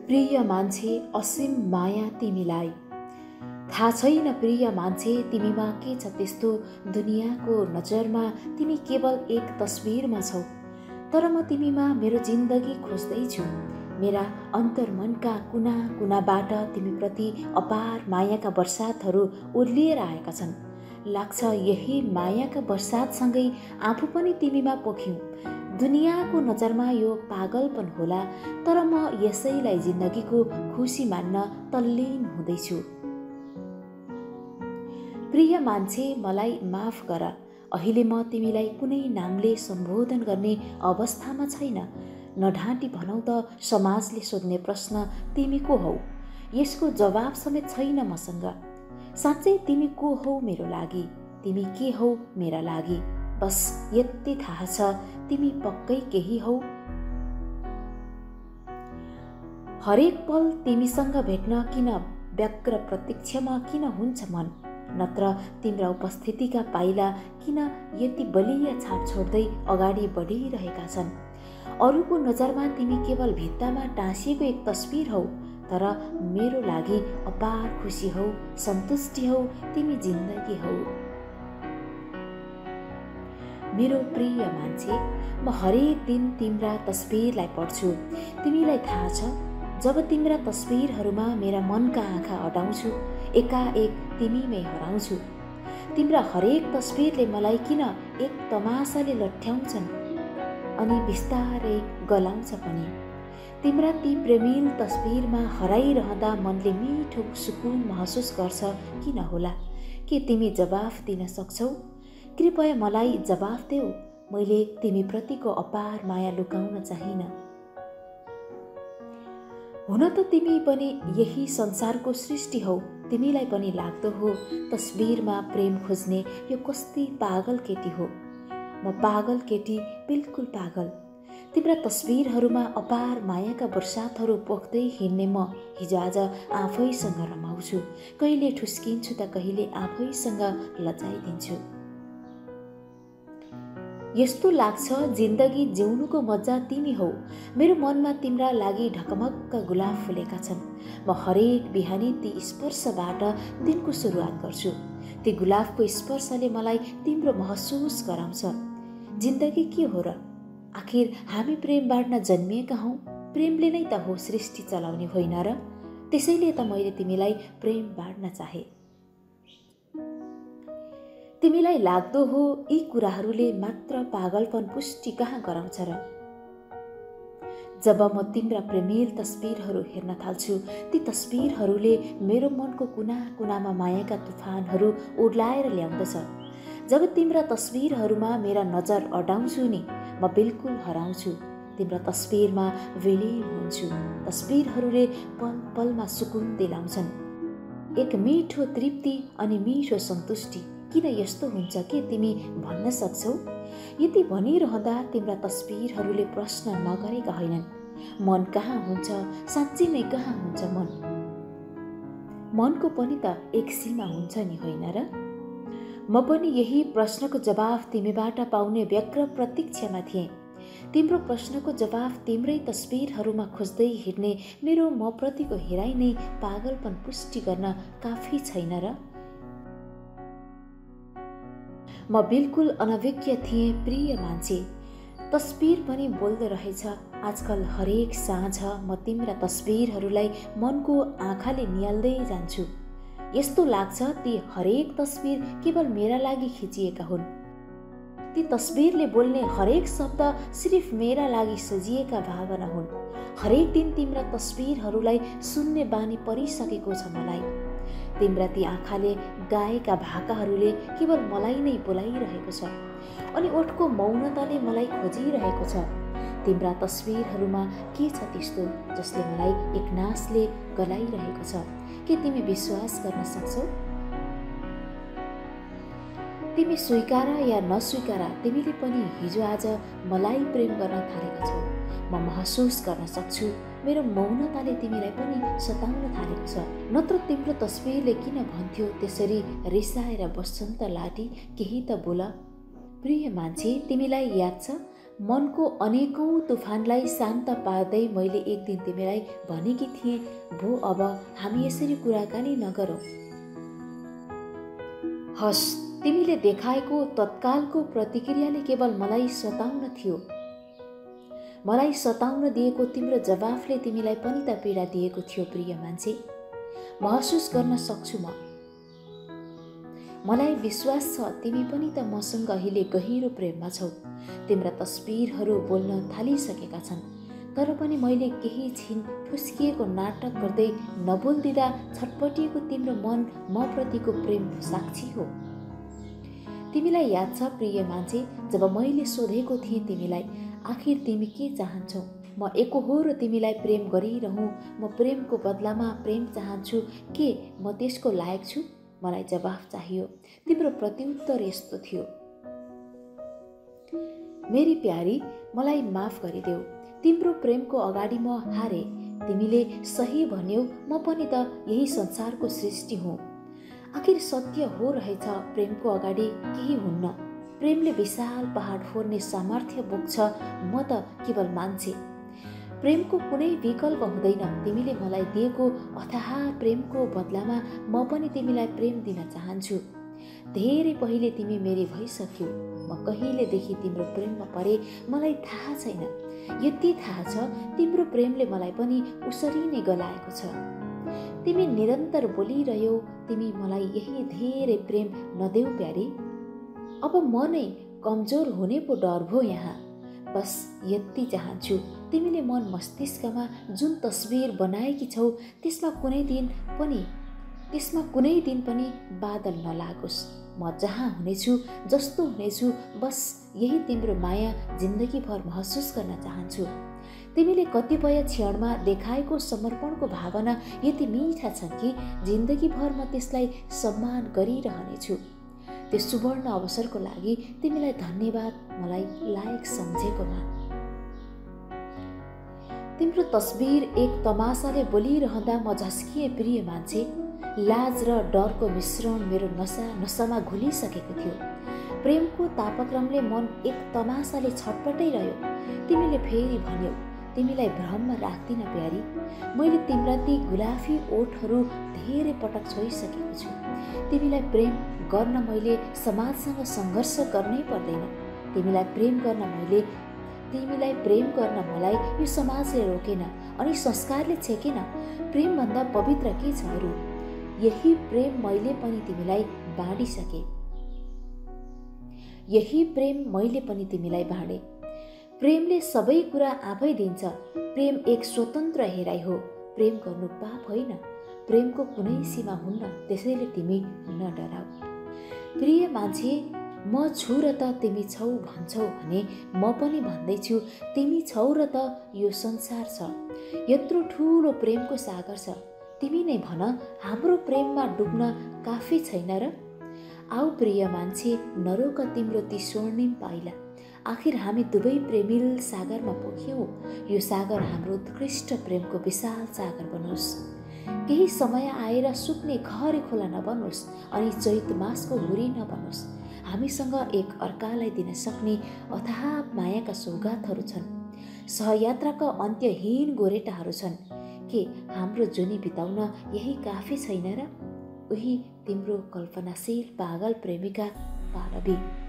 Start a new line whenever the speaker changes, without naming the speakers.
प्रिय मान्छे असीम माया तिमीलाई। थाहा छैन प्रिय मान्छे तिमीमा के छ त्यस्तो, दुनियाँको नजरमा तिमी केवल एक तस्बिरमा छौ। तर म तिमीमा मेरो जिन्दगी खोज्दैछु। मेरा अन्तर्मनका कुना कुनाबाट तिमीप्रति अपार मायाका वर्षातहरू ओर्लिएर आएका छन्। लाग्छ यही मायाका वर्षातसँगै आफू पनि तिमीमा पोख्यौँ। दुनियाँको नजरमा यो पागलपन होला, तर म यसैलाई जिन्दगीको खुसी मान्न तल्लीन हुँदैछु। प्रिय मान्छे मलाई माफ गर, अहिले म तिमीलाई कुनै नामले सम्बोधन गर्ने अवस्थामा छैन। नढाँटी भनौ त समाजले सोध्ने प्रश्न तिमी को हौ, यसको जवाब समेत छैन मसँग। साँच्चै तिमी को हौ मेरो लागि, तिमी के हौ मेरा लागि, बस यति थाहा छ तिमी पक्कै केही हौ। हरेक पल तिमीसँग भेट्न किन व्यग्र प्रतीक्षामा किन हुन्छ मन, नत्र तिम्रा उपस्थितिका पाइला किन यति बलिया छाप छोड्दै अगाडि बढिरहेका छन्। अरूको नजरमा तिमी केवल भित्तामा टाँसिएको एक तस्बिर हौ, तर मेरो लागि अपार खुसी हौ, सन्तुष्टि हौ, तिमी जिन्दगी हौ। मेरो प्रिय मान्छे, म हरेक दिन तिम्रा तस्बिरलाई पढ्छु। तिमीलाई थाहा छ, जब तिम्रा तस्बिरहरूमा मेरा मनका आँखा अडाउँछु, एकाएक तिमीमै हराउँछु। तिम्रा हरेक तस्बिरले मलाई किन एक तमासाले लट्ठ्याउँछन् अनि बिस्तारै गलाउँछ पनि। तिम्रा ती प्रेमिल तस्बिरमा हराइरहँदा मनले मिठो सुकुन महसुस गर्छ किन होला? के तिमी जवाफ दिन सक्छौ? कृपया मलाई जवाफ देऊ। मैले तिमीप्रतिको अपार माया लुकाउन चाहिन। हुन त तिमी पनि यही संसारको सृष्टि हौ। तिमीलाई पनि लाग्दो हो तस्बिरमा प्रेम खोज्ने यो कस्ती पागल केटी हो। म पागल केटी, बिल्कुल पागल। तिम्रा तस्बिरहरूमा अपार मायाका वर्षातहरू पोख्दै हिँड्ने म हिजोआज आफैसँग रमाउँछु। कहिले ठुस्किन्छु त कहिले आफैसँग लजाइदिन्छु। यस्तो लाग्छ जिन्दगी जिउनुको मजा तिमी हौ। मेरो मनमा तिम्रा लागि ढकमक्क गुलाब फुलेका छन्। म हरेक बिहानी ती स्पर्शबाट दिनको सुरुवात गर्छु। ती गुलाबको स्पर्शले मलाई तिम्रो महसुस गराउँछ। जिन्दगी के हो र? आखिर हामी प्रेम बाँड्न जन्मिएका हौँ। प्रेमले नै त हो सृष्टि चलाउने, होइन र? त्यसैले त मैले तिमीलाई प्रेम बाँड्न चाहे। तिमीलाई लाग्दो हो यी कुराहरूले मात्र पागलपन पुष्टि कहाँ गराउँछ र? जब म तिम्रा प्रेमिल तस्बिरहरू हेर्न थाल्छु, ती तस्बिरहरूले मेरो मनको कुना कुनामा मायाका तुफानहरू उर्लाएर ल्याउँदछ। जब तिम्रा तस्बिरहरूमा मेरा नजर अडाउँछु नि, म बिल्कुल हराउँछु। तिम्रा तस्बिरमा विलीन हुन्छु। तस्बिरहरूले पल पलमा सुकुन दिलाउँछन्, एक मिठो तृप्ति अनि मिठो सन्तुष्टि। किन यस्तो हुन्छ के तिमी भन्न सक्छौ? यति भनिरहँदा तिम्रा तस्बिरहरूले प्रश्न नगरेका होइनन्। मन कहाँ हुन्छ? साँच्चै नै कहाँ हुन्छ मन? मनको पनि त एक सीमा हुन्छ नि, होइन र? म पनि यही प्रश्नको जवाफ तिमीबाट पाउने व्यग्र प्रतीक्षामा थिएँ। तिम्रो प्रश्नको जवाफ तिम्रै तस्बिरहरूमा खोज्दै हिँड्ने मेरो म प्रतिको हेराइ नै पागलपन पुष्टि गर्न काफी छैन र? म बिल्कुल अनभिज्ञ थिएँ प्रिय मान्छे। तस्बिर पनि बोल्दो रहेछ। आजकल हरेक साँझ म तिम्रा तस्बिरहरूलाई मनको आँखाले निहाल्दै जान्छु। यस्तो लाग्छ ती हरेक तस्बिर केवल मेरा लागि खिचिएका हुन्। ती तस्बिरले बोल्ने हरेक शब्द सिर्फ मेरा लागि सजिएका भावना हुन्। हरेक दिन तिम्रा तस्बिरहरूलाई सुन्ने बानी परिसकेको छ मलाई। तिम्रा ती आँखाले गाएका भाकाहरूले केवल मलाई नै बोलाइरहेको छ अनि ओठको मौनताले मलाई खोजिरहेको छ। तिम्रा तस्बिरहरूमा के छ त्यस्तो जसले मलाई एकनासले गलाइरहेको छ? के तिमी विश्वास गर्न सक्छौ? तिमी स्वीकार या नस्वीकार, तिमीले पनि हिजो आज मलाई प्रेम गर्न थालेका छौ। म महसुस गर्न सक्छु मेरो मौनताले तिमीलाई पनि सताउन थालेको छ। नत्र तिम्रो तस्बिरले किन भन्थ्यो त्यसरी रिसाएर बस्छन् त लाटी, केही त बोल। प्रिय मान्छे, तिमीलाई याद छ मनको अनेकौं तुफानलाई शान्त पार्दै मैले एक दिन तिमीलाई भनेकी थिएँ, भो अब हामी यसरी कुराकानी नगरौँ। हस्, तिमीले देखाएको तत्कालको प्रतिक्रियाले केवल मलाई सताउन थियो। मलाई सताउन दिएको तिम्रो जवाफले तिमीलाई पनि त पीडा दिएको थियो। प्रिय मान्छे, महसुस गर्न सक्छु म। मलाई विश्वास छ तिमी पनि त मसँग अहिले गहिरो प्रेममा छौ। तिम्रा तस्बिरहरू बोल्न थालिसकेका छन्, तर पनि मैले केही छिन ठुस्किएको नाटक गर्दै नबोल्दिँदा छटपटिएको तिम्रो मन म प्रतिको प्रेम साक्षी हो। तिमीलाई याद छ प्रिय मान्छे, जब मैले सोधेको थिएँ तिमीलाई, आखिर तिमी के चाहन्छौ? म एकहोरो तिमीलाई प्रेम गरिरहँ, म प्रेमको बदलामा प्रेम चाहन्छु, के म त्यसको लायक छु? मलाई जवाफ चाहियो। तिम्रो प्रत्युत्तर यस्तो थियो, मेरी प्यारी, मलाई माफ गरिदेऊ। तिम्रो प्रेमको अगाडि म हारे। तिमीले सही भन्यौ, म पनि त यही संसारको सृष्टि हुँ। आखिर सत्य हो रहेछ, प्रेमको अगाडि केही हुन्न। प्रेमले विशाल पहाड फोर्ने सामर्थ्य बोक्छ, म त केवल मान्छे। प्रेमको कुनै विकल्प हुँदैन। तिमीले मलाई दिएको अथाह प्रेमको बदलामा म पनि तिमीलाई प्रेम दिन चाहन्छु। धेरै पहिले तिमी मेरी भइसक्यौ। म कहिलेदेखि तिम्रो प्रेममा परे मलाई थाहा छैन। यति थाहा छ, तिम्रो प्रेमले मलाई पनि उसरी नै गलाएको छ। तिमी निरन्तर बोलिरह्यौ, तिमी मलाई यही धेरै प्रेम नदेऊ प्यारी। अब म नै कमजोर हुने पो डर भो यहाँ। बस यति चाहन्छु, तिमीले मन मस्तिष्कमा जुन तस्बिर बनाएकी छौ त्यसमा कुनै दिन पनि बादल नलागोस्। म जहाँ हुनेछु, जस्तो हुनेछु, बस यही तिम्रो माया जिन्दगीभर महसुस गर्न चाहन्छु। तिमीले कतिपय क्षणमा देखाएको समर्पणको भावना यति मिठा छन् कि जिन्दगीभर म त्यसलाई सम्मान गरिरहनेछु। त्यो सुवर्ण अवसरको लागि तिमीलाई धन्यवाद, मलाई लायक सम्झेकोमा। तिम्रो तस्बिर एक तमासाले बोलिरहँदा म झस्किए प्रिय मान्छे। लाज र डरको मिश्रण मेरो नसामा घुलिसकेको थियो। प्रेमको तापक्रमले मन एक तमासाले छटपटाइरह्यो। तिमीले फेरि भन्यौ, तिमीलाई भ्रममा राख्दिन प्यारी। मैले तिम्रा ती गुलाफी ओठहरू धेरै पटक छोइसकेको छु। तिमीलाई प्रेम गर्न मैले समाजसँग सङ्घर्ष गर्नै पर्दैन। तिमीलाई प्रेम गर्न मलाई यो समाजले रोकेन अनि संस्कारले छेकेन। प्रेमभन्दा पवित्र के छ अरू? यही प्रेम मैले पनि तिमीलाई बाँडे। प्रेमले सबै कुरा आफै दिन्छ। प्रेम एक स्वतन्त्र हेराइ हो। प्रेम गर्नु पाप होइन। प्रेमको कुनै सीमा हुन्न, त्यसैले तिमी नडराऊ। प्रिय मान्छे, म छु र त तिमी छौ भन्छौ भने म पनि भन्दैछु, तिमी छौ र त यो संसार छ। यत्रो ठुलो प्रेमको सागर छ। तिमी नै भन, हाम्रो प्रेममा डुब्न काफी छैन र? आऊ प्रिय मान्छे, नरोक तिम्रो ती स्वर्णिम पाइला। आखिर हामी दुवै प्रेमिल सागरमा पोख्यौँ। यो सागर हाम्रो उत्कृष्ट प्रेमको विशाल सागर बनोस्। केही समय आएर सुक्ने खहरे खोला नबनोस् अनि चैत मासको हुरी नबनोस्। हामीसँग एक अर्कालाई दिन सक्ने अथाह मायाका सौगातहरू छन्। सहयात्राका अन्त्यहीन गोरेटाहरू छन्। के हाम्रो जुनी बिताउन यही काफी छैन र? उही तिम्रो कल्पनाशील पागल प्रेमिका पारवी।